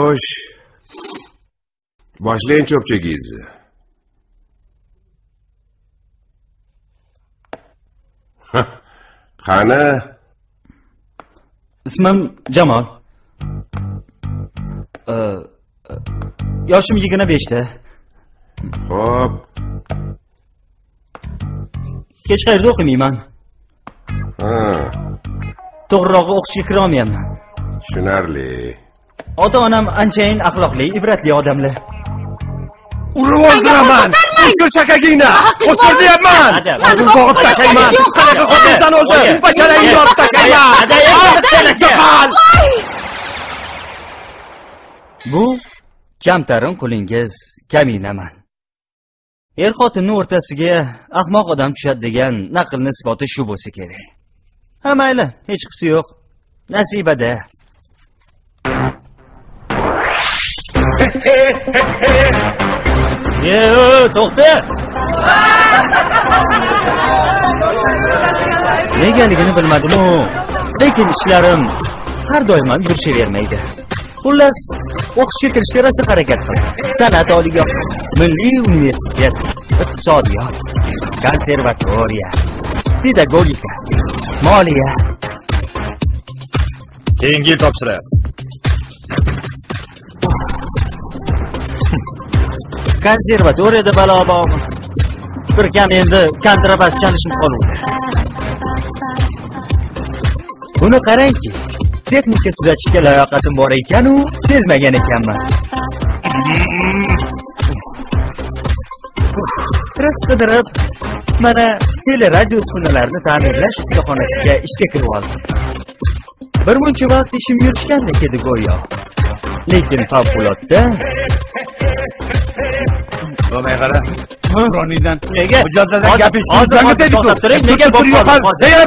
Xo'sh. Boshlang cho'pchagingizni. Qani? Ismim Jamol. Yoshim 25 ta. Xo'p. Hech qayerda o'qimayman. To'g'rirog'i o'qishga kira olmayman. Tushunarli. Ota-onam anchayin axloqli, ibratli odamlar. Urib o'ldiraman. O'shir shakagingni. O'shir deyapman. O'zim bo'g'ib tashlayman. Qanaqa qo'lingdan o'zi? Basharangni yorib tashlayman. Bu kamtarin qulingiz Kaminaman. Er xotinning o'rtasiga ahmoq odam tushadi degan naqlni isboti shu bo'lsa kerak. Ha mayli, hech qisi yo'q. Nasibada. To'xta! Negaligini bilmadim-u, lekin ishlarim har doim yurishavermaydi. Xullas, o'qishga kirishga rosa harakat qildim. San'at oliygoh, Milliy universitet, iqtisodiyot, konservatoriya, pedagogika, moliya. Keyingi yil topshirasiz. Konservatoriyada balo bor. Bir kam endi kontrabas chalishim qoldi. Buni qarangki, texnika tuzatishga layoqatim bor ekan-u, sezmagan ekanman. Rizq qidirib, mana teleradio uskunalarini ta'mirlash ustaxonasiga ishga kirib oldim. Bir muncha vaqt ishim yurishgandek edi go'yo. Lekin favqulodda Bo'lmay qara. Roniydan. Nega? Mijozlardan gapish. Nega bo'lib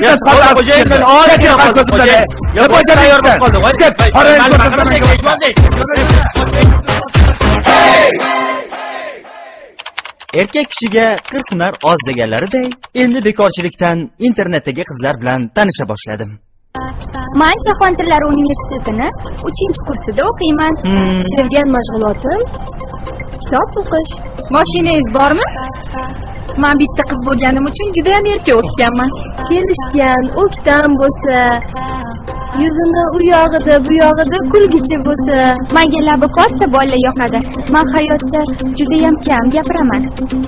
Erkak kishiga 40 hunar oz deganlariday, endi bekorchilikdan internetdagi qizlar bilan tanisha boshladim. Men Jahon tillari universitetini 3-kursida o'qiyman. Sevgan mashg'ulotim kitob o'qish. Mashinangiz bormi? Men bitta qiz bo'lganim uchun juda ham erka o'sganman. Kelishgan, o'ktam bo'lsa, yuzini u yog'ida, bu yog'ida kulgichi bo'lsa, menga labi katta bolalar yoqadi. Men hayotda juda ham kam gapiraman.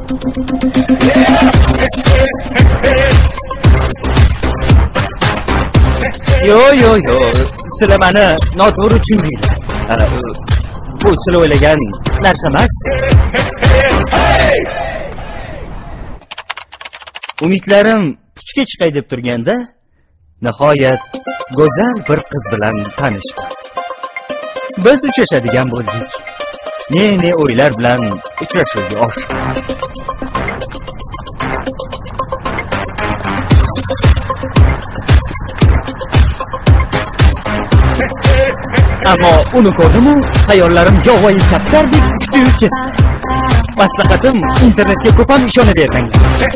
Yo, sizlar meni noto'g'ri tushundinglar. Bu sizlar o'ylagan narsa emas. Umidlarim puchga chiqay deb turganda, nihoyat go'zal bir qiz bilan tanishdim. Biz uchrashadigan bo'ldik. Ne o'ylar bilan uchrashuvga oshdik. Ammo uni ko'rdim-u, xayollarim yovvoyi kaptardek uchdi-yu ketdi. Maslahatim, internetga ko'p ham ishonavermanglar.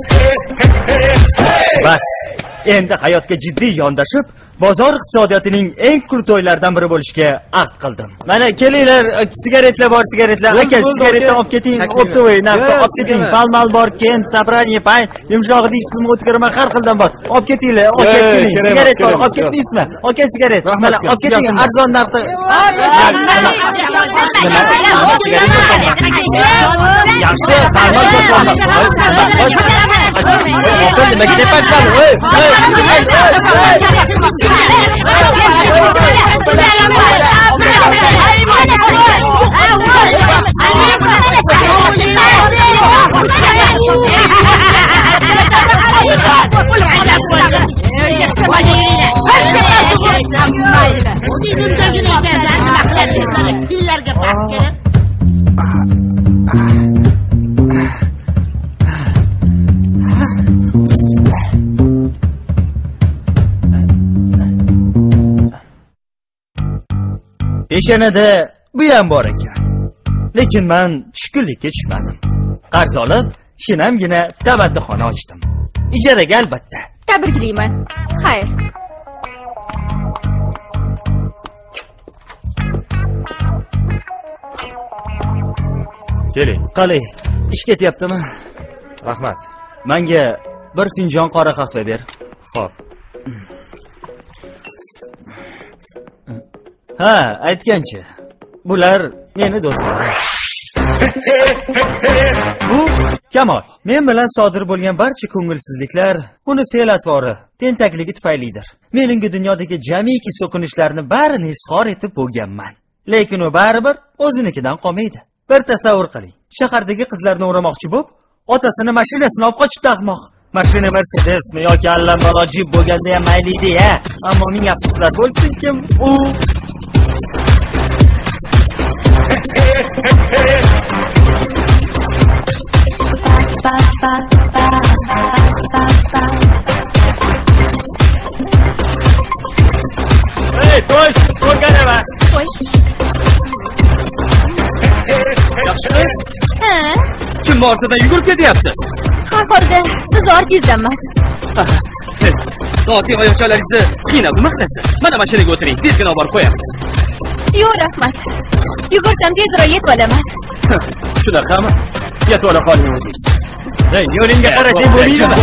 Bas, endi hayotga jiddiy yondashib, bozor iqtisodiyotining eng kurtoylaridan biri bo'lishga ahd qildim. Mana kelinglar, sigaretlar bor, sigaretlar. Aka, sigaretdan olib keting, optovoy, olib keting. Palmal bor, ken, sabraniye, pay, yumshog'i deysizmi, o'tkirma, har xildan bor. Olib ketinglar, olib keting. Sigaret bor, olib ketmaysizmi? Aka, sigaret. Mana olib keting, arzon narxda. Yaxshi, palmal sotmoqchi. Nimaga depaysan? Peshanada bu ham bor ekan. Lekin men tushkunlikka tushmadim. Qarz olib, shinamgina tabaddixona ochdim. Ijaraga albatta. Tabriklayman. Xayr. Keling. Qalay, ish ketyaptimi? Rahmat. Menga bir finjon qora qahva ber. Xo'p. Ha, aytgancha. Bular meni do'stlarim. Bu Kamol. Men bilan sodir bo'lgan barcha ko'ngilsizliklar uni fe'l-atvori, tentakligi tufaylidir. Mening dunyodagi jamiki so'kinishlarni barini izhor etib bo'lganman. Lekin u baribir o'zinikidan qolmaydi. Bir tasavvur qiling. Shahardagi qizlarni o'ramoqchi bo'lib, otasini mashinasini olib qochibdi ahmoq. Mashina Mercedesmi yoki allambalo Jeep bo'lganda ham mayli edi-ya. Ammo ming afsuslar bo'lsinkim, u Hey, to'sh, ko'rganman. Qo'y. Yaxshimi? Ha? Kim ortidan yugurib ketyapsiz? Hozirda siz ortingizdanmas. Soati oyoqchalaringizni qiynab maqtasa, mana mashinaga o'tiring, tezgina olib borib qo'yamiz. Yo'q, rahmat. Yugursam tezroq yetib olaman. Shunaqami? Yetib ola qoling o'zingiz. Hey, yo'lingga qarasang bo'laydimi?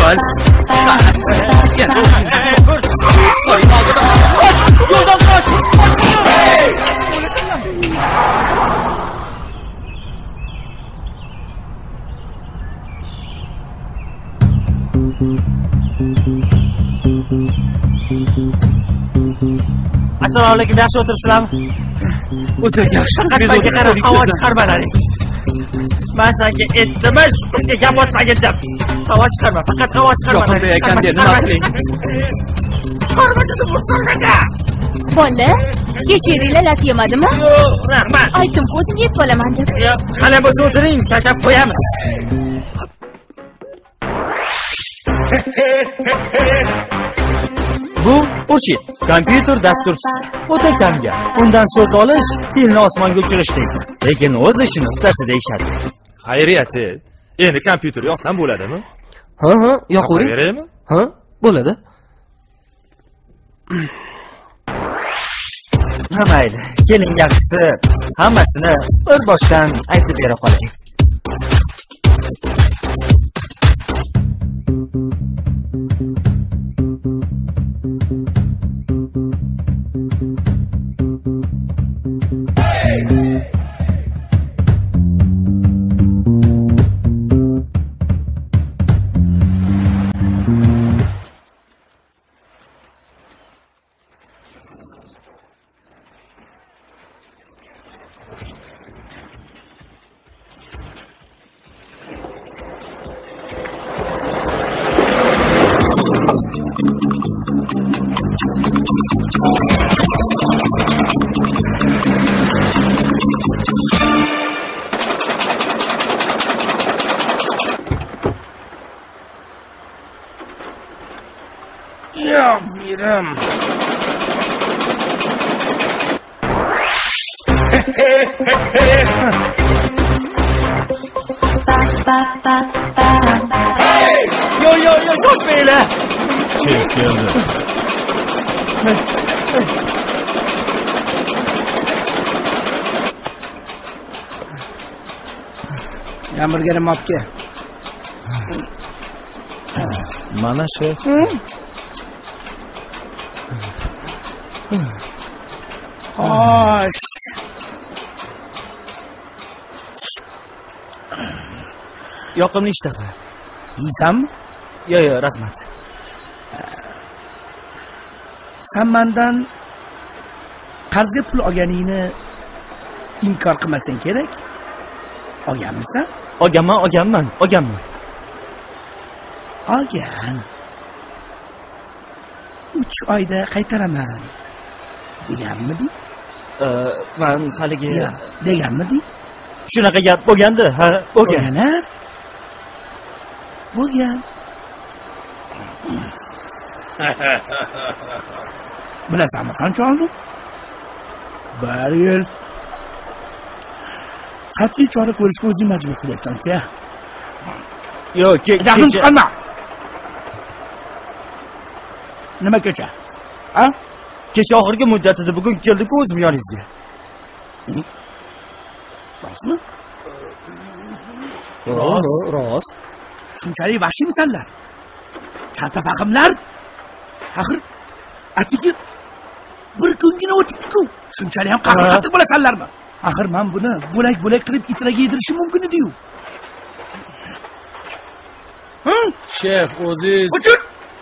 Yo'ldan qoch! Assalomu alaykum, yaxshi o'tiribsizlarmi? O'zi yaxshi. Menga qarab, havo chiqarmalaring. Men senga aytdim, shunga gap otmagin deb. Havo chiqarma, faqat havo chiqarma. Yo'q, ekan dedi, nima qiling? Chiqarmasizni bo'lsa-da. Bola, kechiringlar, lat yemadimi? Yo'q, rahmat. Aytdim-ku, o'zim yetib olaman deb. Yo'q, qani bo'lsa o'tiring, tashab qo'yamiz. Bu Urshid, kompyuter dasturchisi. O'ta kamgap. Undan so'z olish tilni osmonga uchirishdir. Lekin o'z ishini ustasi deyishadi. Xayriyati. Endi kompyuter yoqsam bo'ladimi? Ha, yoqavering. Beraymi? Ha, bo'ladi. Ha, mayli. Keling, yaxshisi hammasini bir boshdan aytib bera qoling. Ya miram. Yo, shoshmanglar. Kim keldi? Hamburgerim olib kel. Mana shu. Xo'sh. Yoqimli ishtaha. Yeysanmi? Yo'q, rahmat. Sen mendan qarzga pul olganingni inkor qilmasang kerak. Olganmisan? Olganman. Olgan. 3 oyda qaytaraman. Deganmiding? Men haligi deganmiding? shunaqa gap bo'lgandi. Ha, bo'lgan. Bo'lgan. Bilasanmi qancha oldim? 1 yil. Qat'iy chora ko'rishga o'zing majbur qilyapsan-ku. Yo'q, Jahlim chiqarma. Nima kecha? Ha? Kecha oxirgi muddatida bugun keldi-ku o'zim yoningizga. Rostmi? Rost. Shunchalik vahshiymisanlar? Katta faqimlar? Axir atigi bir kungina o'tibdi-ku. Shunchalik ham qattiq bo'lasanlarmi? Axir men buni bo'lak-bo'lak qilib itlarga yedirishim mumkin edi-yu. Shef, o'zingiz Uchun!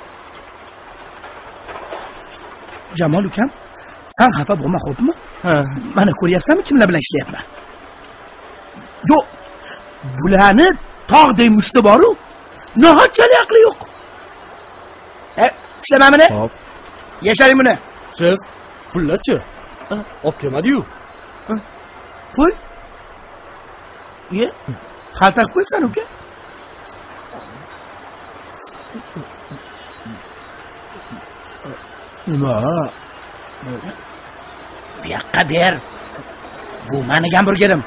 Jamol ukam, sen xafa bo'lma, xo'pmi? Mana ko'ryapsanmi kimlar bilan ishlayapman? Yo'q. Bularni tog'day mushti bor-u, nihoyatchalik aqli yo'q. Ushlama buni. Hop. Yasharing buni. Shef, pullar-chi? Olib kelmadi-yu. Pul? Ye? Xaltaga qo'ysan uka? Nima? Bu yoqqa ber. Bu meni gamburgerim.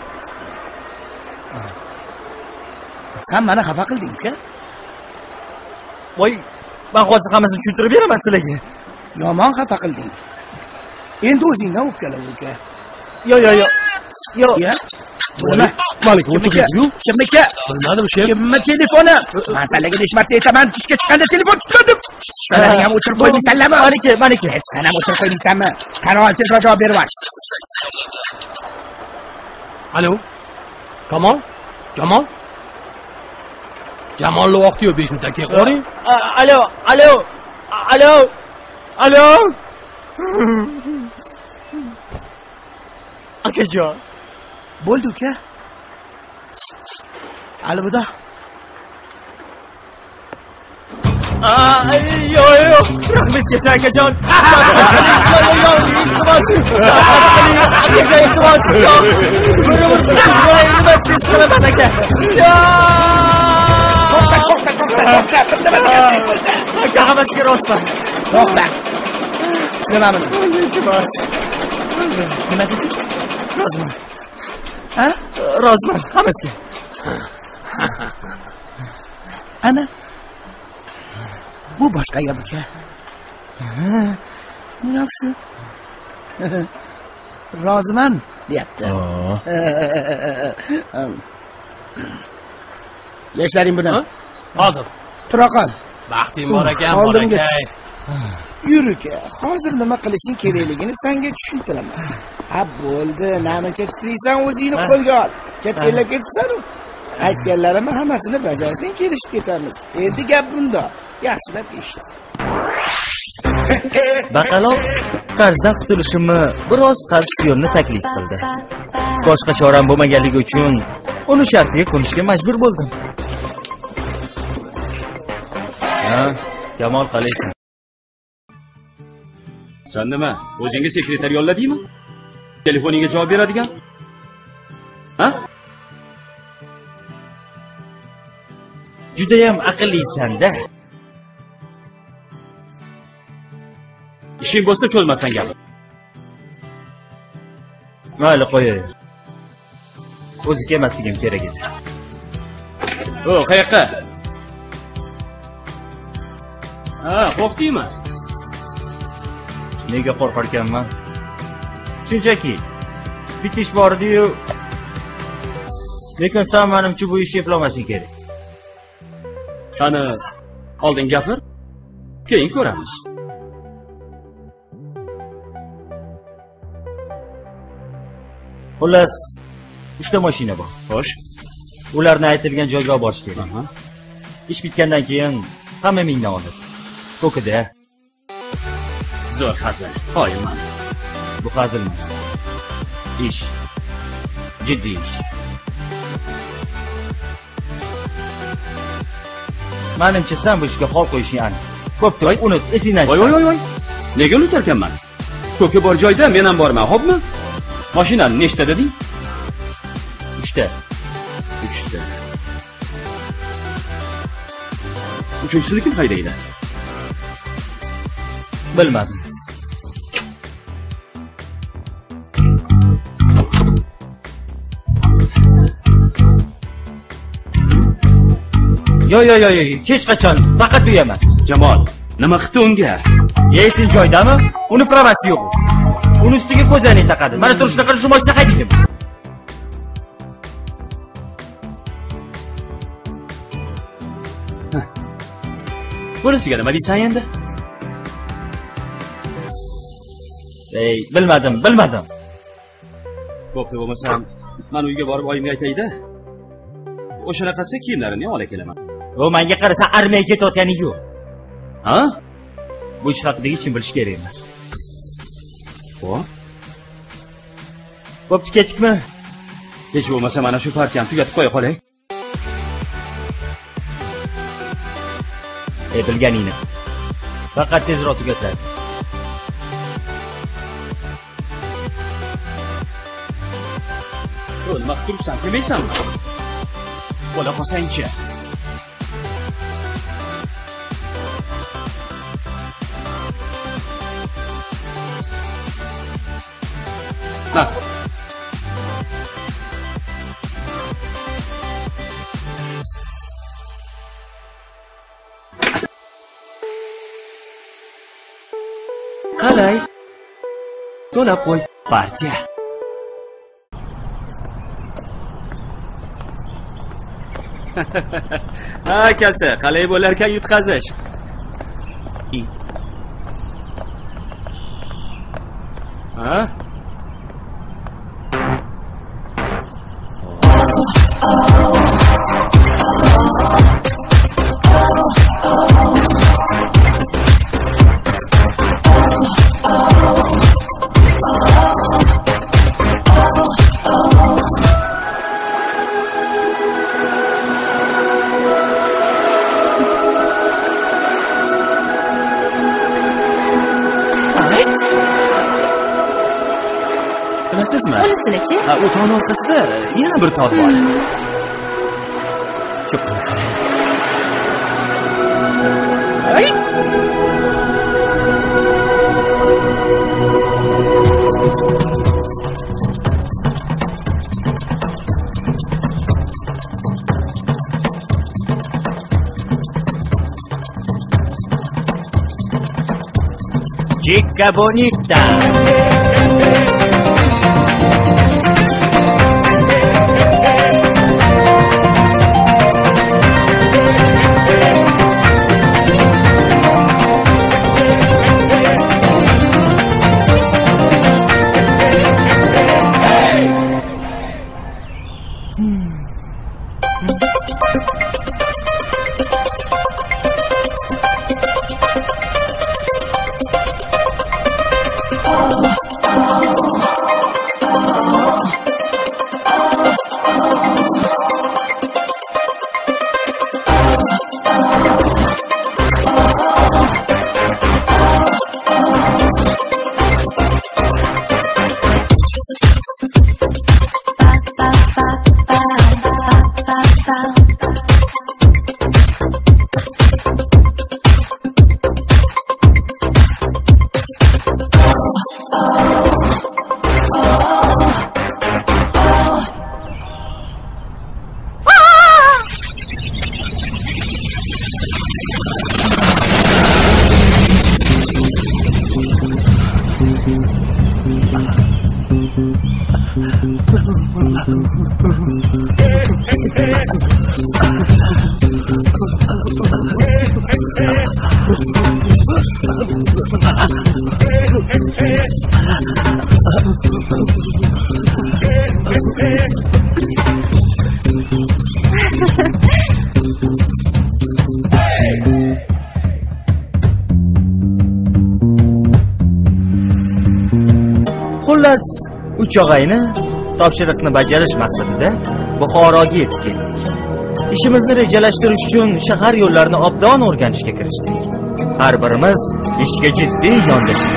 Sen meni xafa qilding uka. Voy, men hozir hammasini tushuntirib beraman sizlarga. Yomon xafa qilding. Endi o'zingdan o'pkala uka. Yo. Ya. Nima? Malik, o'chirdi-yu. Kimniki? Bilmadim, shef. Kimni telefoni? Men senlarga 5 marta aytaman, ishga chiqqanda telefon tutmadim. Sen ham o'chirib qo'ymaysanlarmi? Maniki. Sen ham o'chirib qo'ymaysanmi? Qani ol, tezroq javob berib ol. Alo. Jamolni vaqti yo'q 5 minutdan keyin qo'ring. Alo. Akajon. Bo'ldi uka. Alvida. Yo'q. Rahmat kelsa akajon. Aka hammasiga rostman. To'xta. Nima buni? Nima dedi? Rozman. Ha? Rozman hammasiga. Ana. Bu boshqa gap uka. Yaxshi. Roziman, deyapti. Yashlaring buni. Hozir. Tura qol. Baxting bor ekan, Oldimga bolakay. Yur uka. Hozir nima qilishing kerakligini senga tushuntiraman. Ha bo'ldi, namuncha titraysan, o'zingni qo'lga ol. Chet elga ketsan-ku. Aytganlarimni hammasini bajarsang kelishib ketamiz. Endi gap bunda. Yaxshilab eshit. Baqaloq qarzdan qutulishimni biroz qattiq yo'lni taklif qildi. Boshqa choram bo'lmaganligi uchun uni shartiga ko'nishga majbur bo'ldim. Jamol qalaysan? Sen nima? O'zingga sekretar yolladingmi? Telefoningga javob beradigan? Ha? Juda ham aqllisan-da. Ishing bo'lsa cho'lmasdan gapir. Mayli, qo'yay. O'zi kelmasligim kerak edi. Qayoqqa? Qo'rqdingmi? Nega qo'rqar ekanman? Shunchaki bitish bor edi-yu. Lekin sen menimcha bu ishni eplamasing kerak. Qani, oldin gapir, keyin ko'ramiz. Xullas, 3 ta mashina bor. Xo'sh. Ularni aytilgan joyga olib borish kerak. Ish bitgandan keyin hamma mendan oladi. Ko'kida. Zo'r hazil. Qoyilman. Bu hazil emas. Ish. Jiddiy ish. Menimcha sen bu ishga qo'l qo'yishing aniq. Ko'ptoy unut, esingdan chiqar. Voy. Nega unutarkanman? Ko'ki bor joyda men ham borman, xo'pmi? Mashinani nechta deding? 3 ta. 3 ta. Uchinchisini kim haydaydi? Bilmadim. Yo, hech qachon, faqat bu emas. Jamol, nima qildi unga? Yeysin joydami? Uni pravasi yo'q. Uni ustiga ko'zani taqadi. Mana turishni qilib shu mashina haydaydim. Bunisiga nima deysan endi? Bilmadim. Bo'pti, bo'lmasam, men uyga borib oyimga aytayda. O'shanaqasi kiyimlarini olib kelaman. O menga qarasa armiyaga ketayotganing yo'q. Ha? Bu ish haqida hech kim bilishi kerak emas. Xo'p. Bo'pti, ketdikmi? Hech bo'lmasa mana shu partiyani tugatib qo'ya qolay. Bilganingni. Faqat tezroq tugatlar. Nima qilib turibsan, kelmaysanmi? Bo'la qolsang-chi. Ha. Qalay? To'lab qo'y, partiya. Ha, akasi, qalay bo'larkan yutqazish? Ha? Bilasizmi? Bilasizmi? Ha, u tog' orqasida yana bir tog' bor. Shu Ay! Chica bonita. Xullas, uch og'ayni topshiriqni bajarish maqsadida Buxoroga yetib keldik. İşimizni rejalashtirish uchun shahar yo'llarini obdon o'rganishga kirishdik. Har birimiz ishga jiddiy yondashdik.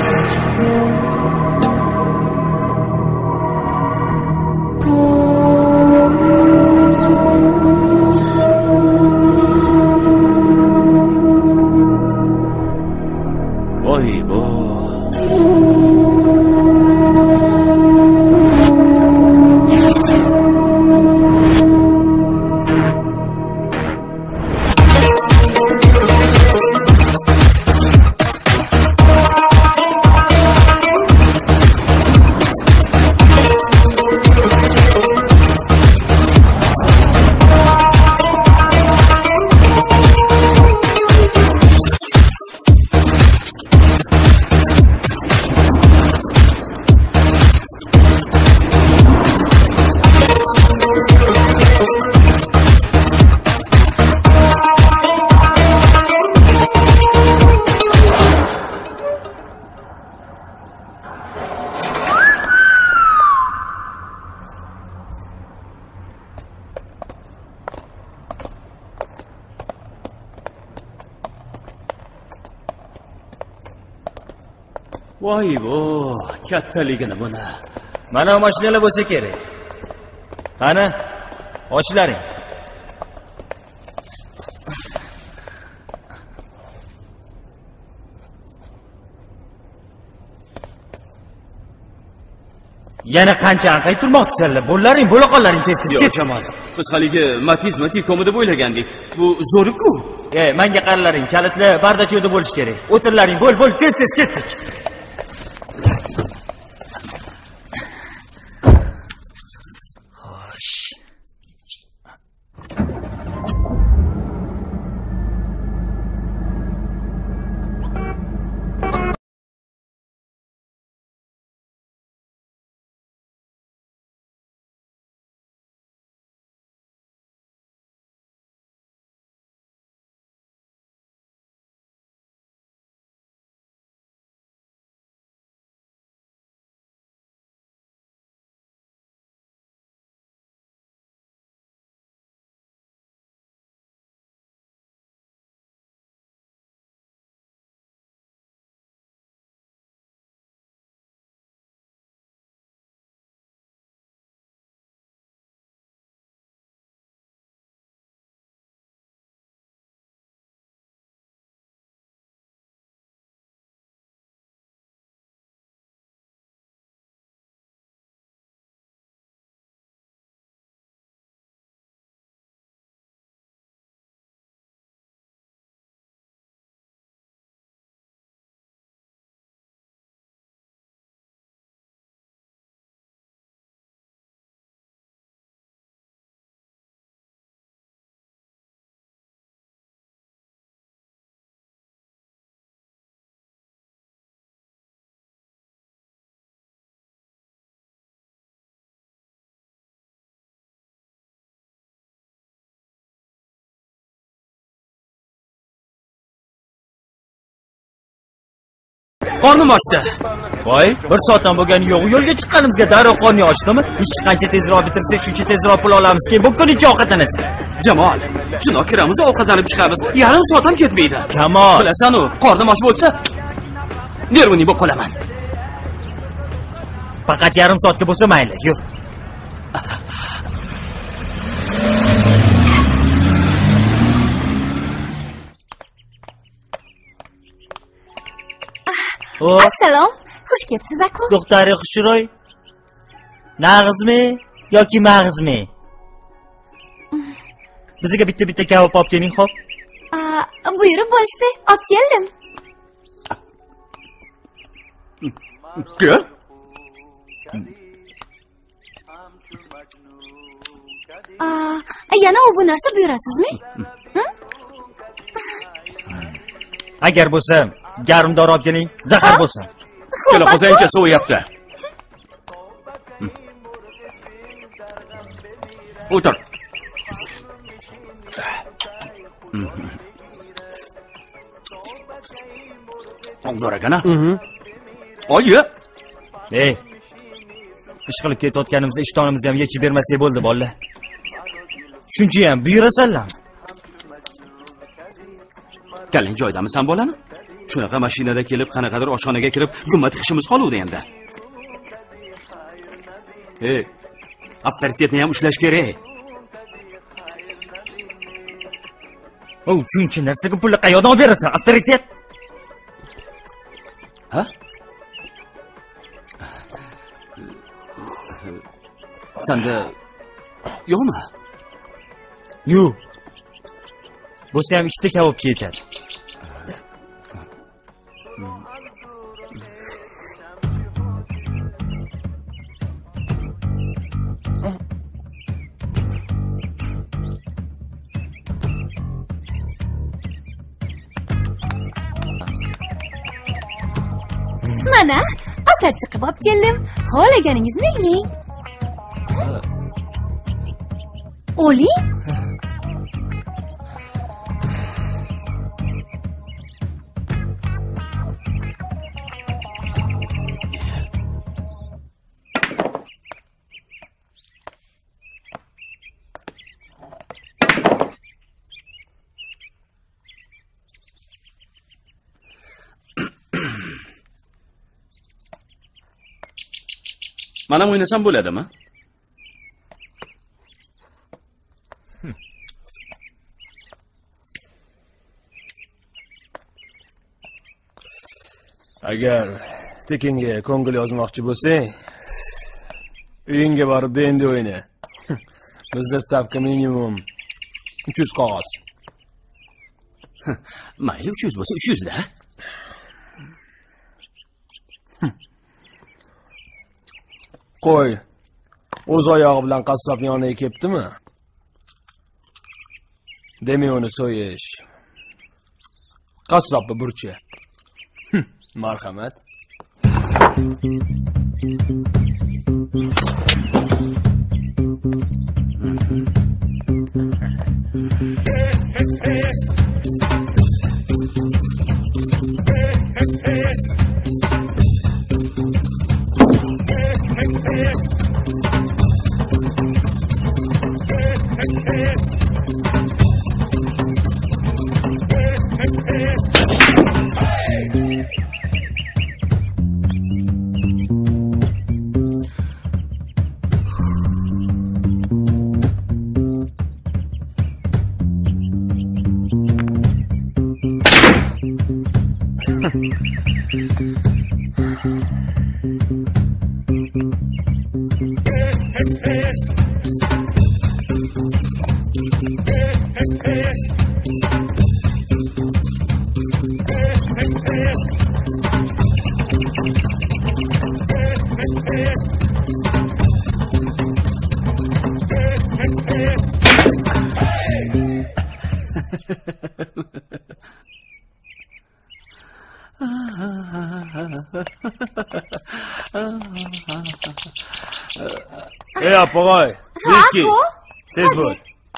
Voy bo. Voy bo, kattaligini buni. Mana mashinalar bo'lsa kerak. Qani, ochlaring. Yana qancha anqay turmoqchisizlar? Bo'llaring, bo'laqonlaring tez-tez. Yo'q, Jamol. Biz haligi Matizma Tikomi deb o'ylagandik. Bu zo'ri-ku. Menga qaralaring, kalitlar bardacho'da bo'lish kerak. O'tirlaring, bo'l, tez-tez ketdik. Xo'sh. Qornim ochdi. Voy, bir soatdan bo'lgani yo'q. Yo'lga chiqqanimizga darrov qorni ochdimi? Hech qancha tezroq bitirsak, shuncha tezroq pul olamiz. Keyin bu kun ichi ovqatlanasan. Jamol, shundoq kiramiz, ovqatlanib chiqamiz. Yarim soat ham ketmaydi. Kamol, Bilasan-u, qornim och bo'lsa, nervini bo'lib qolaman. faqat yarim soatga bo'lsa mayli. Yur. Assalom. Xush kelibsiz, aka. Doktori xushro'y. Nag'izmi yoki mag'izmi? Bizga bitta kavob olib keling, xo'p? Buyurib bo'lishdi. Olib keldim. Ko'r. Yana u bu narsa buyurasizmi? Agar bo'lsa, garmdor olib keling, zahar bo'lsin. Kela qo'zayincha so'yapti. O'tir. Zo'r ekan-a? Oyi. Ish qilib ketayotganimizda ishtonimizni ham yechib bermasak bo'ldi, bolalar. Shuncha ham buyurasanlar. Kallang joydami san bolani? Shunaqa mashinada kelib, qanaqadir oshxonaga kirib, gumma tiqishimiz qoluvdi endi. Avtoritetni ham ushlash kerak. Chunki narsaga pulni qayerdan olib berasan? Avtoritet. Ha? Sanda yo'qmi? Yo'q. Bo'lsa ham ikkita kavobga yetadi. Mana, asal chiqib olib keldim. Xohlaganingizmi yeng. Oling. Men ham o'ynasam bo'ladimi? Agar tekinga ko'ngil yozmoqchi bo'lsang, uyingga borib endi o'yna. Bizda stavka minimum 300 qog'oz. Mayli 300 bo'lsa 300 da. Qo'y. O'z oyog'i bilan qassob yoniga kelibdimi? Demak uni so'yish. Qassobni burchi. Marhamat. Apog'oy, viski. Tez bo'l.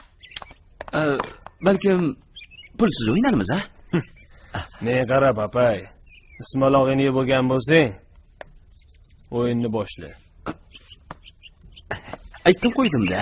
Balkim pulsiz o'ynarmiz, a? Ne qarab, apay. Ismalog'ini yeb bo'lgan bo'lsang, o'yinni boshla. Aytdim qo'ydim-da.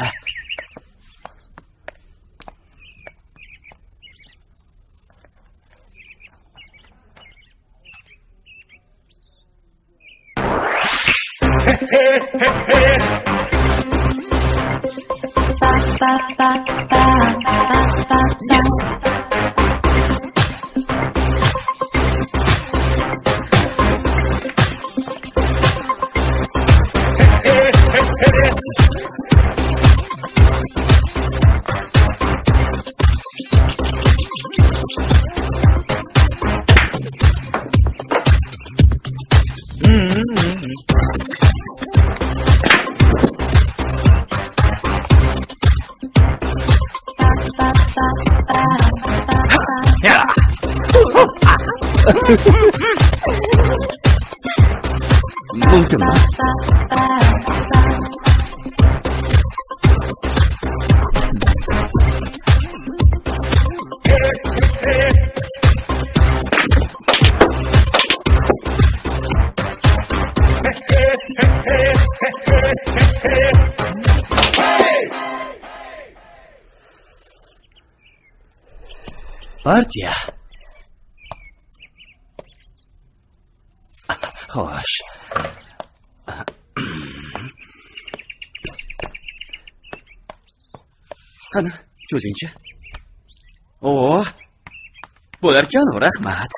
Mungkinmi? Partiya. Xo'sh. Qani, cho'zingchi. Oo. Bo'larkan, rahmat.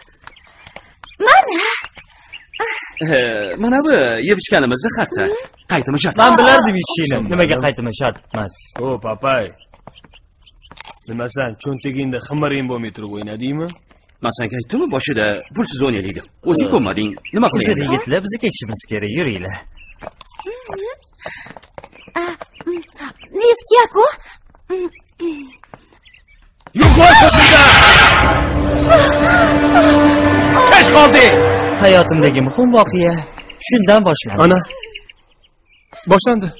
Mana bu yeb ichganimizni xatda. Qaytimi shart? Men bilardim ichishini. Nimaga qaytimi shart emas? O, papay. Nimasan, cho'ntagingda ximiring bo'lmay turib o'ynadingmi? Men senga aytdim-ku, boshida pulsiz o'ynaylik. O'zing ko'nmading. Nima qilayapsan? Yigitlar, bizga ketishimiz kerak, yuringlar. Viski-ku? Yo'q, qo'shimda! Kech qolding! Hayotimdagi muhim voqea shundan boshlandi. Ana. Boshlandi.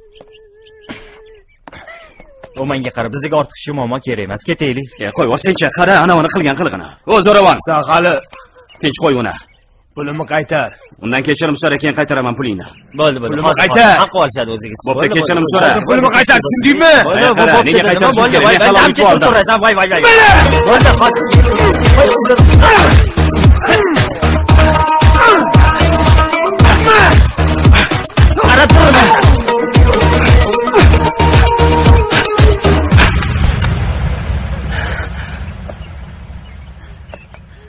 O'manga qarab, bizga ortiqcha muammo kerak emas, ketaylik. Qo'y, sencha qara, ana uni qilgan qilig'ini. O, zo'ravon. Sen hali tinch qo'y uni. Pulimni qaytar. Undan kechirim so'ra, keyin qaytaraman pulingni. Bo'ldi. Pulimni qaytar. Haq olishadi o'zingiz. Bo'pti, kechirim so'ra. Pulimni qaytar, tushundingmi? Nega qaytarishim kerak? Men halol yubordim. Voy. Bo'ldi, qarab tur.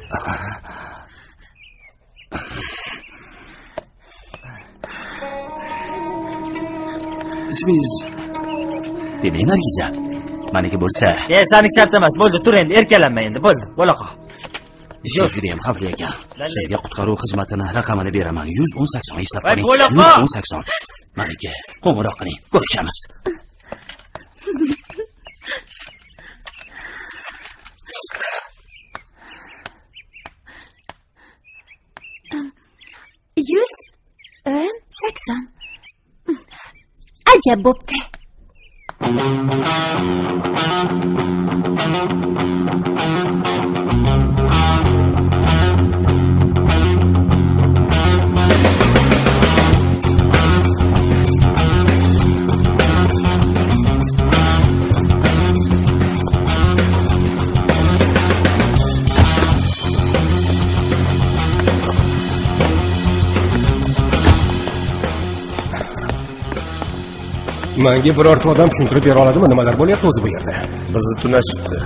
ismingiz demak Nargiza maniki bo'lsa sani shart emas bo'ldi tur endi erkalanma endi bo'ldi bo'la qol ishingiz judayam xavfli ekan sizga qutqaruv xizmatini raqamini beraman 118 eslab qoling bo'la qol 118 malika qo'ng'iroq qiling ko'rishamiz yuz 80. Ajab bo'pti. Menga birorta odam tushuntirib bera oladimi nimalar bo'lyapti o'zi bu yerda? Bizni tunashibdi.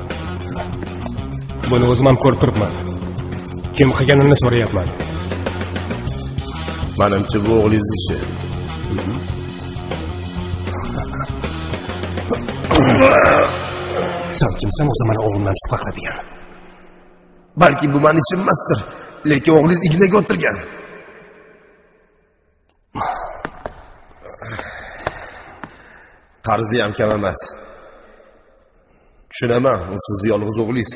Buni o'zim ham ko'rib turibman. Kim qilganini so'rayapman. Menimcha bu o'g'lingiz ishi. Sen kimsan o'zi meni o'g'limdan shubha qiladigan? Balki bu meni ishim emasdir, lekin o'g'lingiz ignaga o'tirgan. Qarzi ham kam emas. Tushunaman, u sizni yolg'iz o'g'lingiz.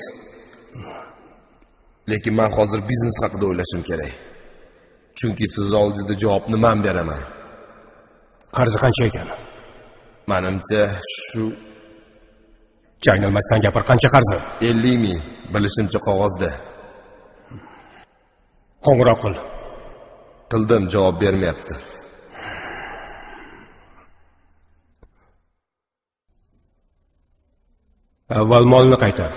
Lekin men hozir biznes haqida o'ylashim kerak. Chunki siz oldida javobni men beraman. Qarzi qancha ekan? Menimcha shu Changalmasdan gapir, qancha qarzi? 50 ming, bilishimcha qog'ozda. Qo'ng'iroq qil. Qildim, javob bermayapti. Avval molni qaytar.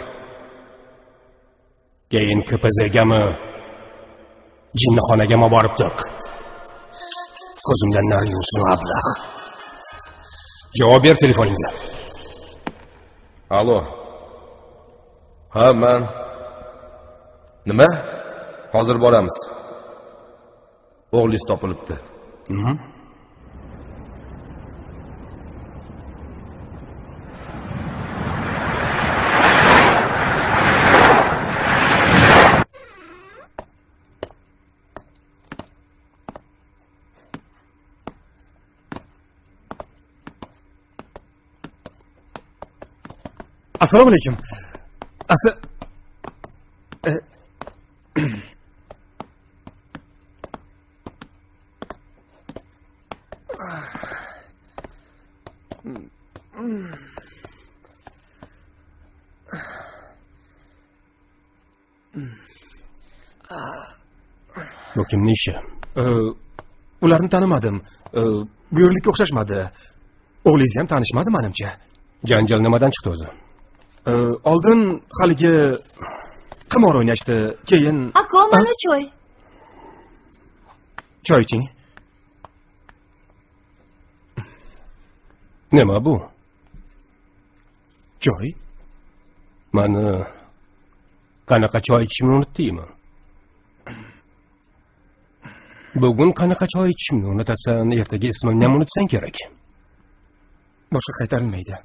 Keyin KPZgami, jinnixonagami borib to'q. Ko'zimdan nari yursin ablah. Javob ber telefoningga. Alo. Ha, men. Nima? Hozir boramiz. O'g'lingiz topilibdi. Assalomu alaykum. Bu kimning ishi? Ularni tanimadim. Bu yerlikka o'xshashmadi. O'g'lingiz ham tanishmadi menimcha. Janjal nimadan chiqdi o'zi? Oldin haligi qimor o'ynashdi, keyin Aka, mana choy. Choy iching. Nima bu? Choy? Mani qanaqa choy ichishimni unutdingmi? Bugun qanaqa choy ichishimni unutasan, ertaga ismimni ham unutsang kerak. Boshqa qaytarilmaydi.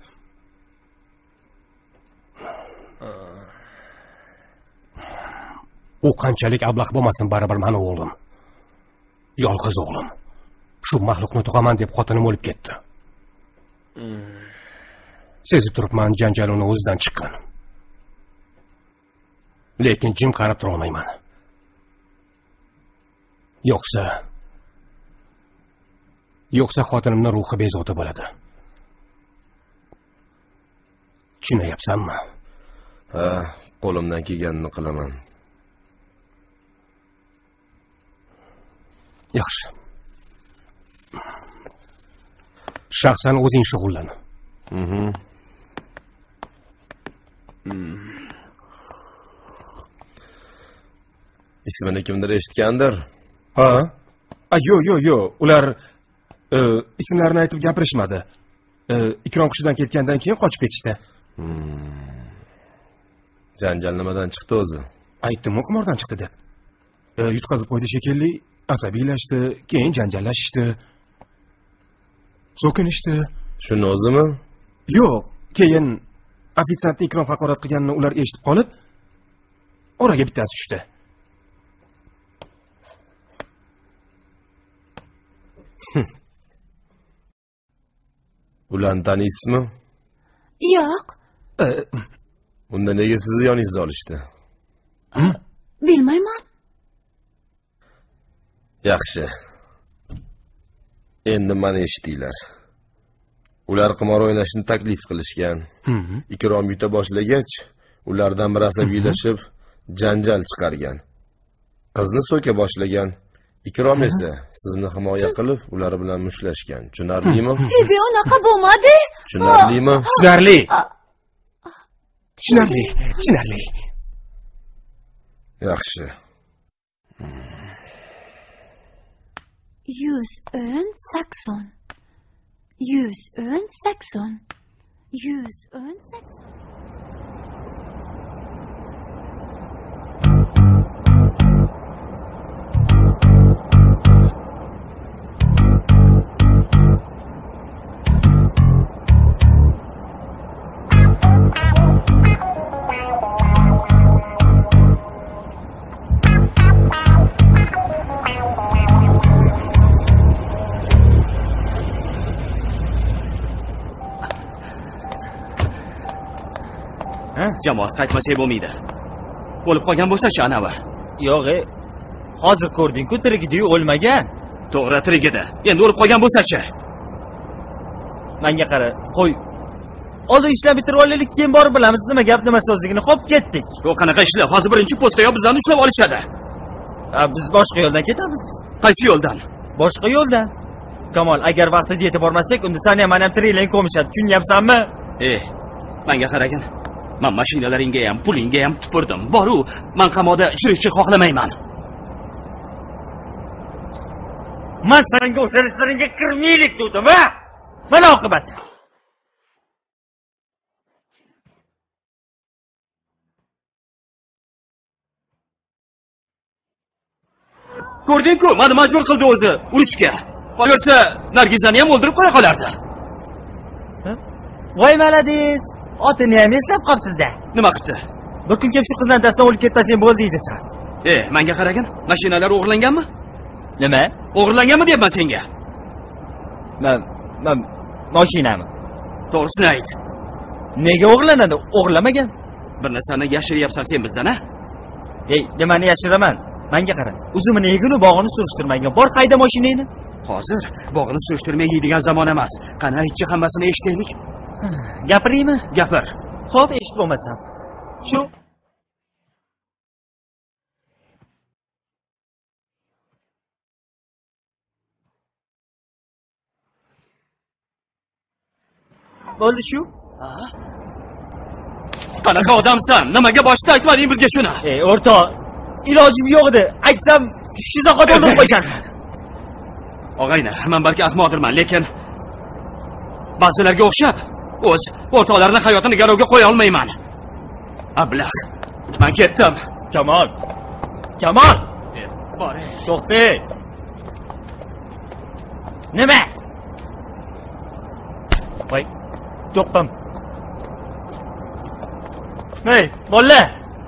U qanchalik ablah bo'lmasin, baribir meni o'g'lim. Yolg'iz o'g'lim. Shu maxluqni tug'aman deb xotinim o'lib ketdi. Sezib turibman, janjal uni o'zidan chiqqan. Lekin jim qarab tura olmayman. Yo'qsa xotinimning ruhi bezovta bo'ladi. Tushunyapsanmi? Ha, qo'limdan kelganini qilaman. Yaxshi. Shaxsan o'zing shug'ullan. Ismini kimdir eshitgandir? Ha? Yo'q. Ular ismlarini aytib gapirishmadi. Ikrom qishidan ketgandan keyin qochib ketishdi. Janjal nimadan chiqdi o'zi? Aytdim-ku qimordan chiqdi deb. Yutqazib qo'ydi shekilli, asabiylashdi, keyin janjallashishdi. So'kinishdi. Shuni o'zimi? Yo'q, keyin ofitsiantni Ikrom haqorat qilganini ular eshitib qolib, oraga bittasi tushdi. Ularni taniysizmi? Yo'q, Unda nega sizni yoningizga olishdi? bilmayman. Yaxshi. Endi meni eshitdinglar. Ular qimor o'ynashni taklif qilishgan. Ikrom yuta boshlagach, ulardan biri asabiylashib, janjal chiqargan. Qizni so'ka boshlagan. Ikrom esa sizni himoya qilib, ular bilan mushlashgan. Tushunarlimi? Ebe unaqa bo'lmadi. Tushunarlimi? Tushunarli. Tushunarli, tushunarli. Yaxshi. 180. 180. 180. Jamoat qaytmasak bo'lmaydi. O'lib qolgan bo'lsa-chi anavi? Yo'q, hozir ko'rding-ku tirigidiyu o'lmagan. To'g'ri tirigida. Endi o'lib qolgan bo'lsa-chi? Menga qara, qo'y. Oldin ishlab bitirib olaylik, keyin borib bilamiz nima gap, nima so'zligini. Xo'p, ketdik. Yo'q, qanaqa ishlar? Hozir birinchi postdayoq bizlarni ushlab olishadi. Biz boshqa yo'ldan ketamiz. Qaysi yo'ldan? Boshqa yo'ldan. Kamol, agar vaqtida yetib bormasak, unda sen ham, men ham tiriklarni ko'mishadi. Tushunyapsanmi? Menga qaragin. Men mashinalaringga ham, pulingga ham tupurdim. Boru, men qamoqda shirikchi xohlamayman. Men senga o'sha ishlaringga kirmaylik dedim, ha? Mana oqibati. Ko'rding-ku, meni majbur qildi o'zi urushga. Qolsa, Nargizani ham o'ldirib qo'ya qolardi. Voy maladiz. Otini ham eslab qolibsiz-da. Nima qildi? Bir kun kelib shu qizdan tasdan o'lib ketmasang bo'ldi deydi sen. Menga qaragin, mashinalar o'g'irlanganmi? Nima? O'g'irlanganmi deyapman senga. Men mashinami? To'g'risini ayt. Nega o'g'irlanadi? O'g'irlamagan. Bir narsani yashiryapsan sen bizdan, ha? Nimani yashiraman? Menga qara. O'zimni egini bog'ini surishtirmagan. Bor qayda mashinangni? Hozir bog'ini surishtirmay yeydigan zamon emas. Qani aytchi hammasini eshitaylik. Gapiraymi? Gapir. Xo'p, eshitib bo'lmasam. Shu bo'ldi shu. Qanaqa odamsan? Nimaga boshda aytmading bizga shuni? O'rtoq, ilojim yo'q edi. Aytsam, shizoqat o'ldirib qo'yishadi. Og'ayni, men balki ahmoqdirman, lekin ba'zilarga o'xshab o'z o'rtoqlarining hayotini garovga qo'ya olmayman. Ablah, men ketdim. Kamol. Kamol! Boring. To'xta. Nima? Voy, to'xtam. Hey, bolla.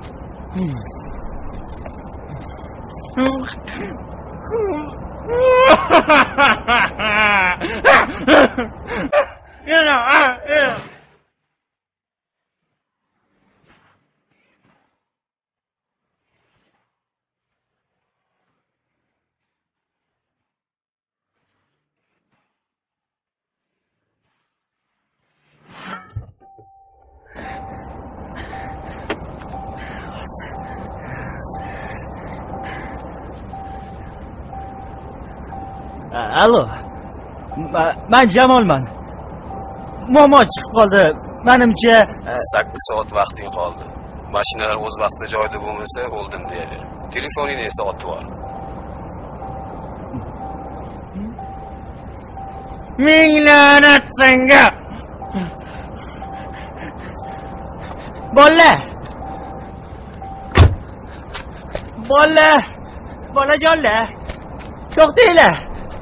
Alo. Men Jamolman. Momo chiqib qoldi. Menimcha 8 soat vaqting qoldi. Mashinalar o'z vaqtida joyida bo'lmasa, o'ldim deyaver. Telefoningni esa otib ol. Ming la'nat senga. Bolla. Bolajonlar. To'xtanglar.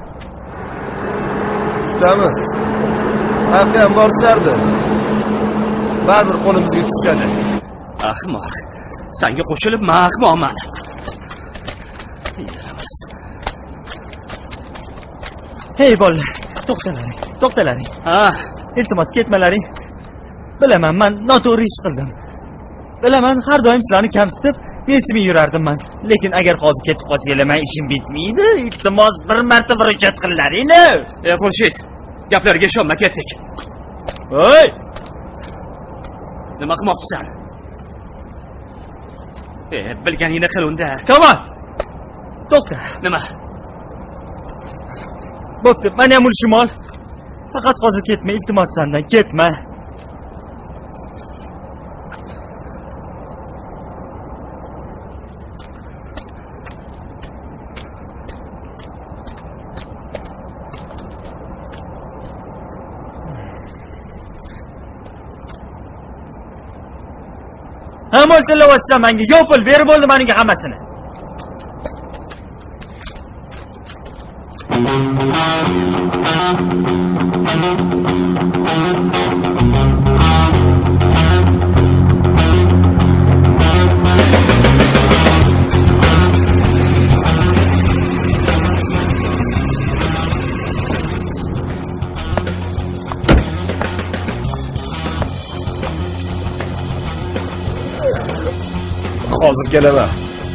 Tutamiz. Haqqam borishardi. Baribir qo'limizga tushadi. Ahmoq. Senga qo'shilib mahmoqman. Hey bolalar, to'xtalaring. Ha, Iltimos ketmalaring. Bilaman, men noto'g'ri ish qildim. Bilaman, har doim sizlarni kamsitib, mensimay yurardim men. Lekin agar hozir ketib qolsanglar, men ishim bitmaydi. Iltimos bir marta murojaat qilaringni. Xurshid, gaplarga ishonma, ketdik. Oy! Nima qilmoqchisan? Bilganingni qil unda. Come on. To'xta. Nima? Bo'pti, men ham ulishim ol. Faqat hozir ketma, iltimos sendan ketma. Ha, mo'ltillayapsan menga. Yopil, berib bo'ldi menga hammasini. Hozir kelaman.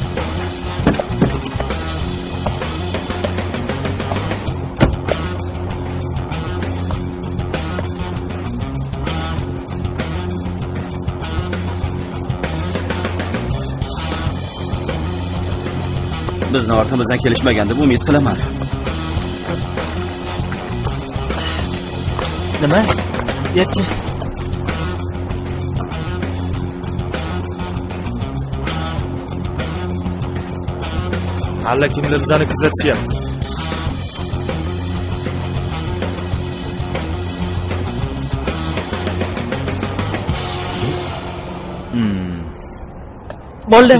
Bizni ortimizdan kelishmagan deb umid qilaman. Nima? Yetchi. Alla kimlar bizani kuzatishyapti. Bo'ldi.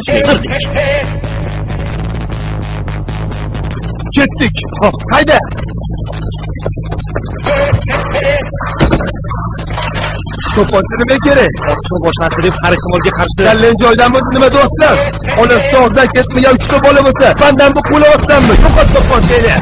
Ketdik. Hop, hayda. To'polchi nima kerak? Otishma boshlansa deb har ehtimolga qarshi. Kallang joydanmi nima do'stlar? Onasi og'zdan ketmagan 3 ta bola bo'lsa, bandan bu qo'layotganmi? Yo'qot to'polchini.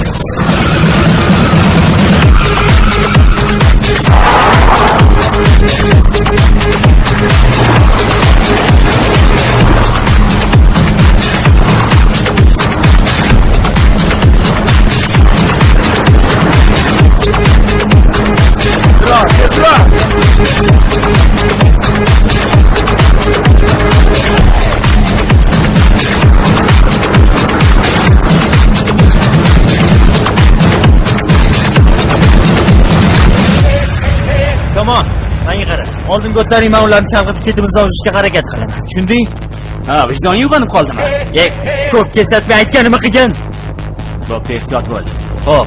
Tamam, menga qara. Oldinga o'tlaring, men ularni chalg'itib ketimizdan uzishga harakat qilaman. Tushunding? Ha, vijdon uyg'onib qoldimi? Ko'p kesatmay aytganimni qilgin. Bo'pti, ehtiyot bo'l. Xo'p.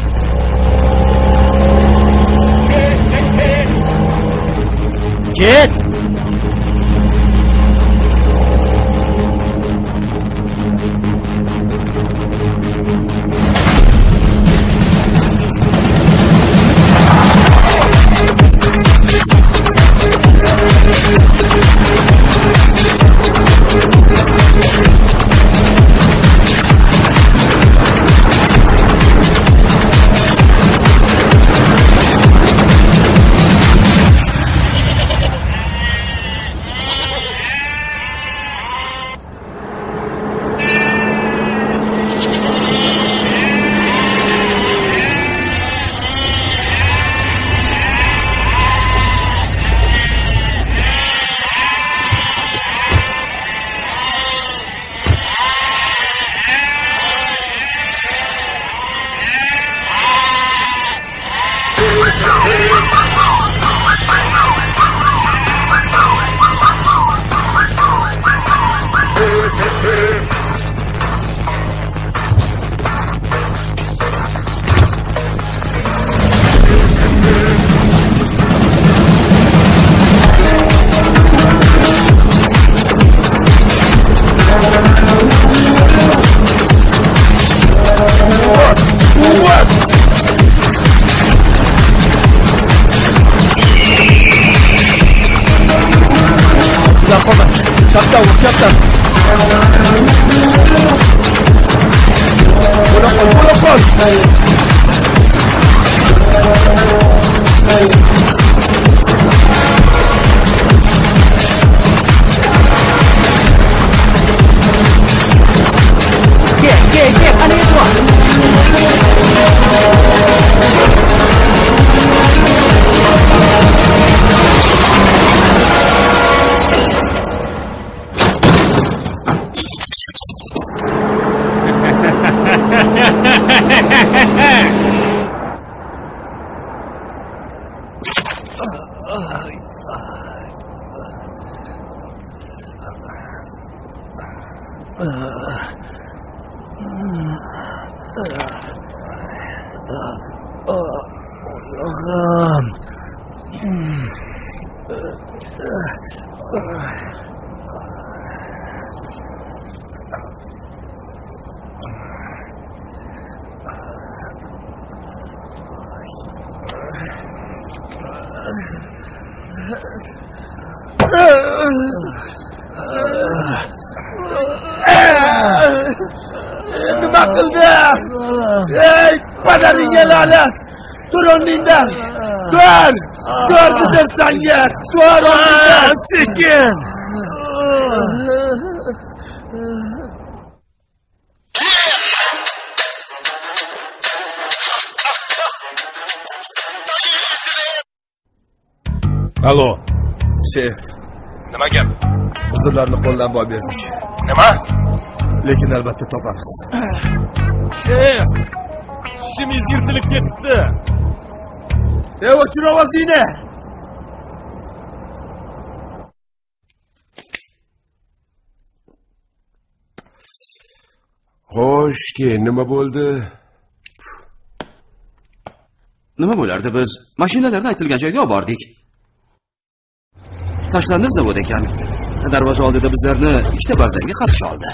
Ket. Nima qildi? Ey, padaringga la'nat! Tur o'rningdan! Tur! Tur dedim senga! Tur o'rningdan! Sekin! Alo. Shef, Nima gap? huzurlarni qo'ldan boy berdik. Nima? Lekin albatta topamiz. Shef, ishimiz yirtilib ketibdi. Ey, o'chir ovozingni! Xo'sh, keyin nima bo'ldi? Nima bo'lardi, biz mashinalarni aytilgan joyga olib bordik. Tashlandiq zavod ekan. Darvoza oldida bizlarni ikkita bardamga qarshi oldi.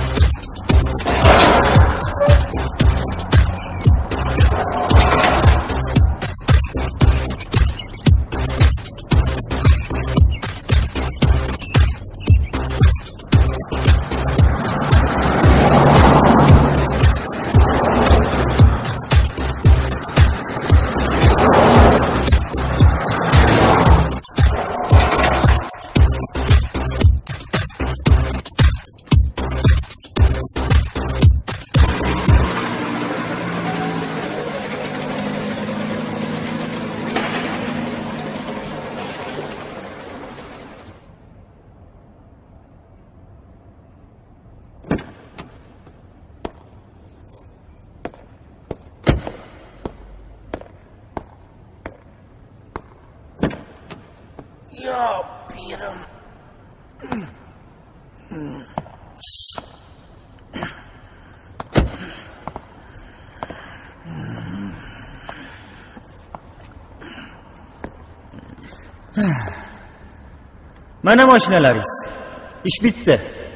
Mana mashinalaringiz. Ish bitdi.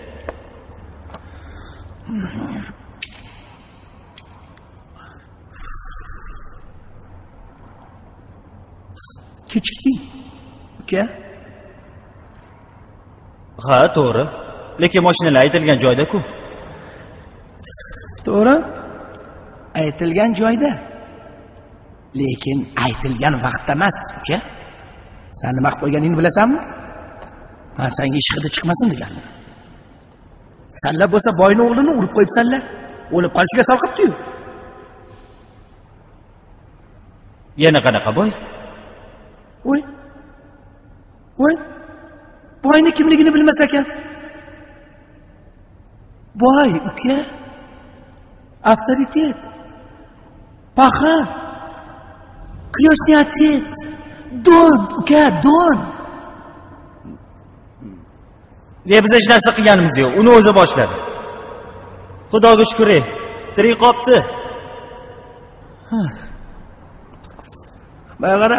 Kechikding, uka. Ha, to'g'ri. Lekin mashinalar aytilgan joyda-ku. To'g'ri. Aytilgan joyda. Lekin aytilgan vaqtda emas, uka. Sen nima qilib qo'yganingni bilasanmi? Men senga ish hidi chiqmasin degandim. Senlar bo'lsa boyning o'g'lini urib qo'yibsanlar. O'lib qolishiga sal qilibdi-yu. Yana qanaqa boy? Voy. Boyning kimligini bilmas ekan. Boy, uka. Avtoritet. Paxa. Крестный отец. Don, uka, don. Biz hech narsa qilganimiz yo'q. Uni o'zi boshladi. Xudoga shukr, tirik qopti. Bag'ara.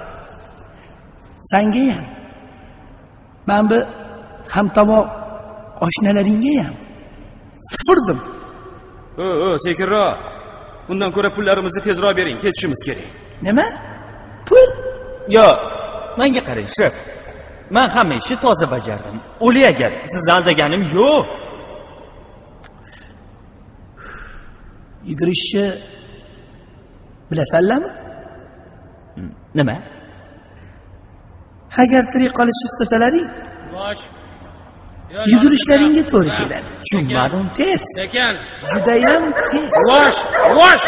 Senga ham. Men bu hamtovoq oshnalaringga ham tufurdim. Sekinroq. Bundan ko'ra pullarimizni tezroq bering, ketishimiz kerak. Nima? Pul? Yo'q, menga qarang, shef. Men hamma ishni toza bajardim. O'li agar sizni aldaganim yo'q. Yugurishni bilasanlarmi? Nima? Agar tirik qolishni istasalaring, yugurishlaringga to'g'ri keladi. Tushunmadim, tez. Sekin. Judayam tez. Vosh.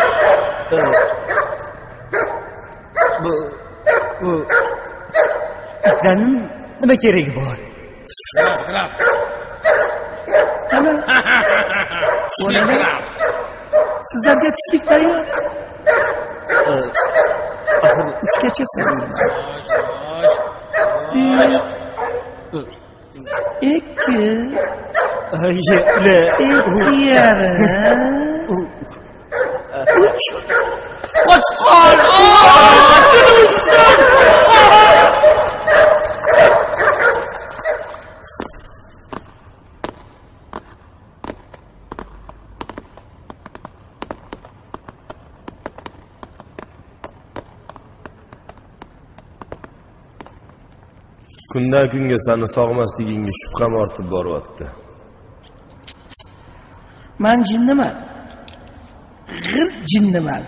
Bu itlarning nima keragi bor? Sizlarga tushlik tayyor. Axir 3gacha saylayman. 1 2 Kundan kunga seni sog'masligingga shubham ortib boryapti. Men jinniman. G'ir jinniman.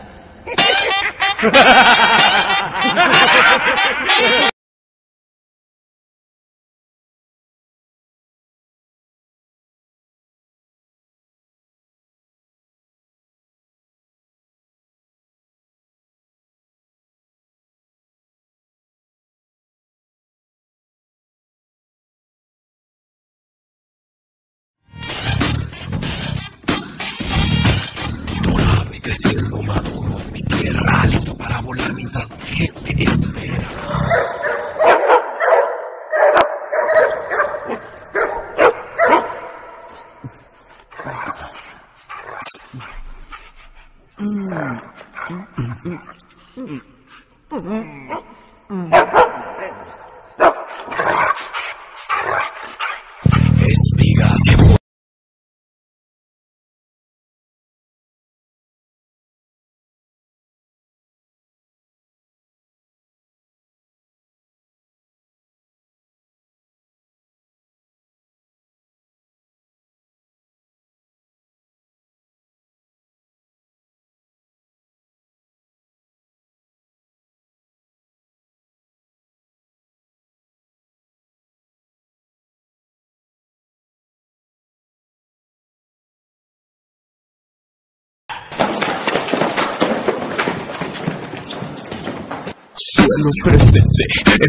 Suelo presente.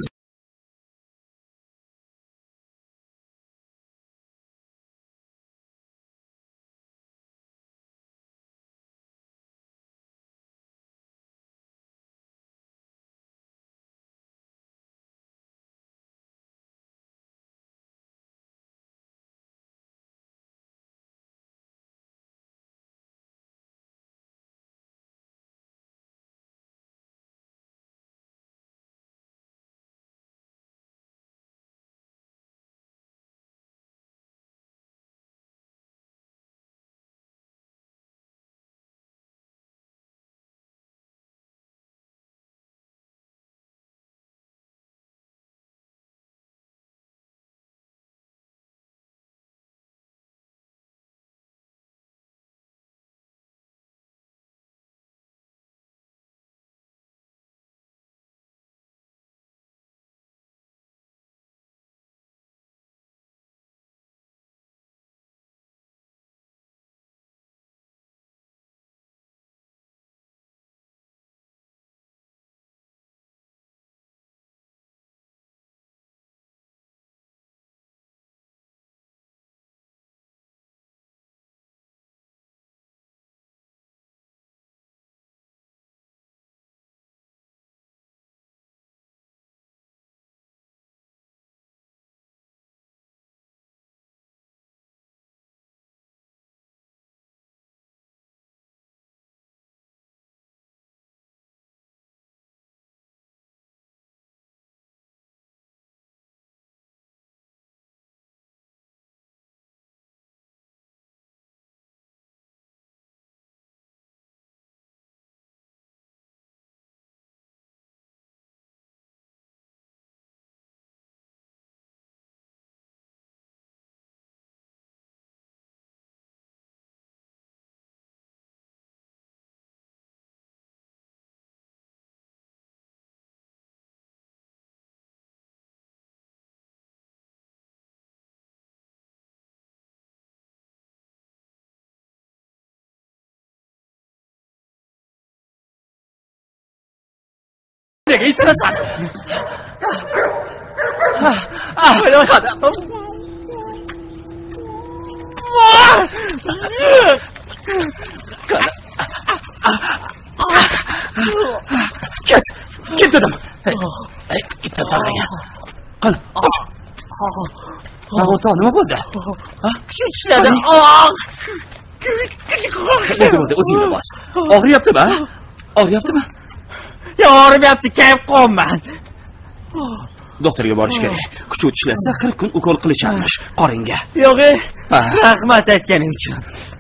Dega itirasan. O'ylamadim. Ket dedim. Git de bana gel. Qani, qoch. O'rtoq, nima bo'ldi? Kuchim ishladi. Bo'ldi, o'zingni bos. Og'riyaptimi? Og'riyaptimi? Og'riyapti, kayf qolman. Doktorga borish kerak. Kuchi ishlatsa 40 kun ukol qilisharmish qoringa. Yo'q, rahmat aytganing uchun.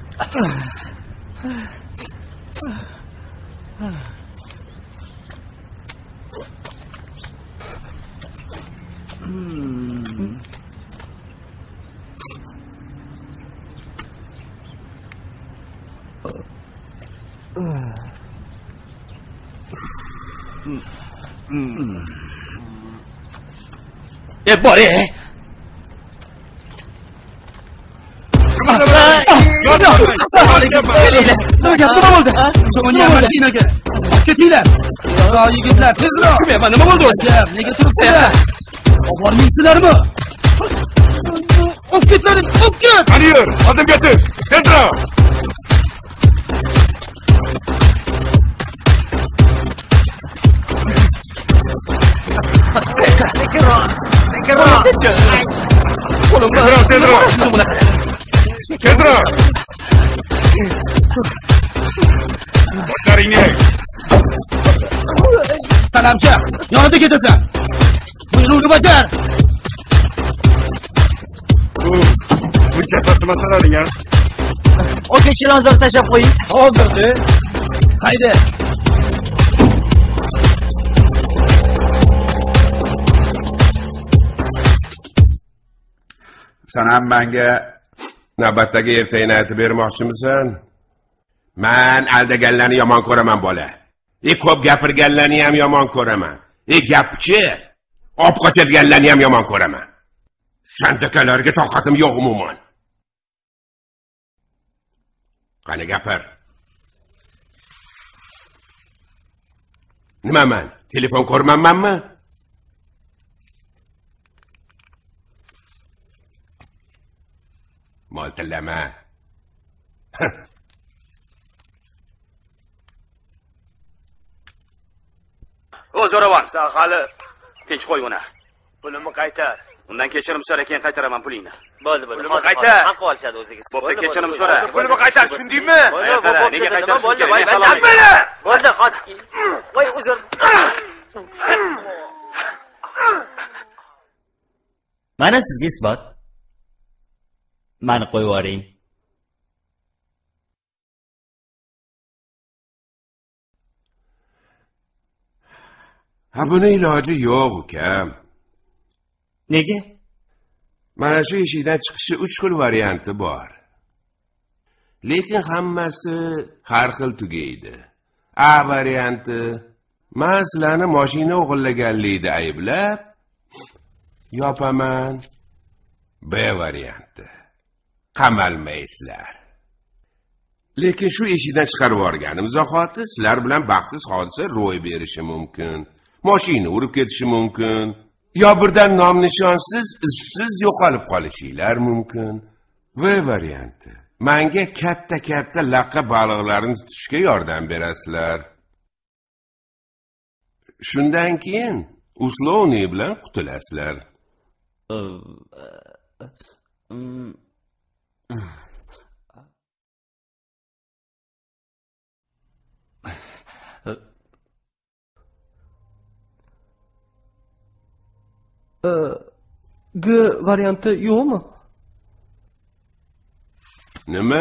Bor. Nima bo'ldi? So'nya mashinaga. Ketinglar. Yo yigitlar, tezroq. Tushunmayman, nima bo'ldi o'zi? Nega turibsizlar? Obormaysizlarmi? Olib ketlaring, olib ket. Qani yur, oldimga tur. Tezroq. Tezroq. Boshlaringni. Salamcha, yonida ketasan. Buyruqni bajar. Buncha sasma masalaring, ha? Oka chilonzor tashab qo'ying. Hozirda. Qayda? Sen ham menga navbatdagi ertagini aytib bermoqchimisan? Men aldaganlarni yomon ko'raman, bola. Ko'p gapirganlarni ham yomon ko'raman. Gapchi, olib qochadiganlarni ham yomon ko'raman. Sandakalarga toqatim yo'q umuman. Qani gapir. Nima men? Telefon ko'rmanmanmi? Mo'ltillama. Zo'ravon, sen hali tinch qo'y uni. Pulimni qaytar. Undan kechirim so'ra, keyin qaytaraman pulingni. Bo'ldi. Pulimni qaytar. Haq olishadi o'zingiz. Bo'pti, kechirim so'ra. Pulimni qaytar, tushundingmi? Nega qaytarish kerak? Bo'ldi, voy uzr. Mana sizga isbot. Mani qo'yib yuboring. Buni iloji yo'q, ukam. Nega? Mana shu eshikdan chiqishi 3 xil varianti bor. Lekin hammasi har xil tugaydi. A varianti: men sizlarni mashina o'g'irlaganlikda ayblab yopaman. B varianti: qamalmaysizlar. Lekin shu eshikdan chiqarib yuborganim zahoti sizlar bilan baxtsiz hodisa ro'y berishi mumkin. Mashina urib ketishi mumkin. Yo birdan nom nishonsiz, izsiz yo'qolib qolishinglar mumkin. V varianti: menga katta laqqa baliqlarni tutishga yordam berasizlar. Shundan keyin uslovni bilan qutulasizlar. G varianti yo'qmi? Nima?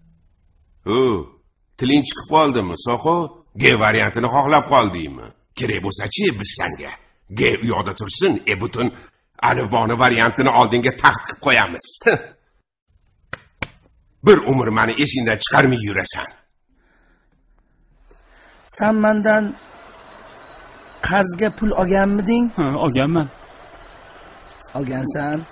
Tiling chiqib qoldimi, Soqo? G variantini xohlab qoldingmi? Kerak bo'lsa-chi biz senga G u yoqda tursin, butun alifboni variantini oldinga taqib qo'yamiz. Bir umr meni esingdan chiqarmay yurasan. Sen mendan qarzga pul olganmiding? Ha, olganman. Olgansan.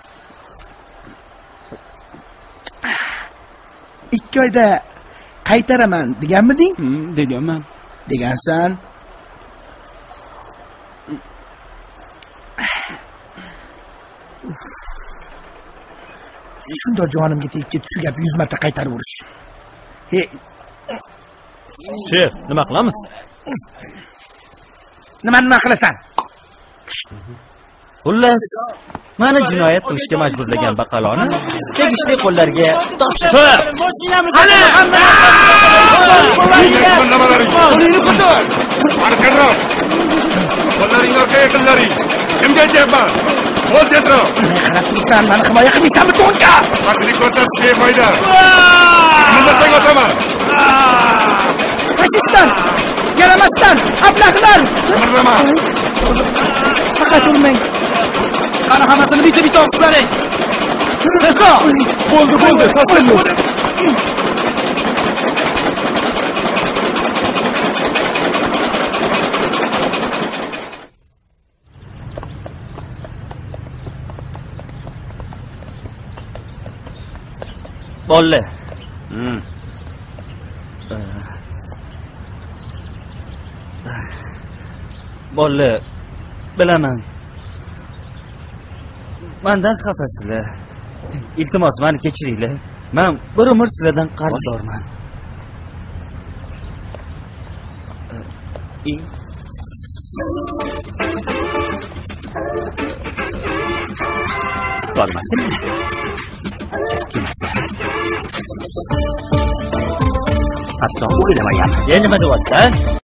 2 oyda qaytaraman deganmiding? Deganman. Degansan. Shunda jonimga tegib ketdi shu gap 100 marta qaytarib urish. Che, nima qilamiz? Nima qilasan? Xullas, meni jinoyat qilishga majburlagan baqaloni tegishli qo'llarga topshir. Qani! Qo'lingni ko'tar! Arqaroq! Qo'llaringni orqaga qillaring. Kimga aytyapman? Qo'l tezroq! Qarab turibsan, meni himoya qilmaysanmi, to'nka? Vaqtni ko'rsatishga foyda. Bilmasang otaman. Fashistdan, yaramasdan, ablahlar! Qimirlama. Faqat urmang. Qani hammasini bitta-bitta o'qishlaring. Tezroq! Bo'ldi, taslim bo'l. Bolle. Bolle, bilaman. Mendan xafasizlar. Iltimos, meni kechiringlar. Men bir umr sizlardan qarzdorman. Bo'lmasin. Kelmasa. Hatto o'ylamayapman. Nima deyapsan?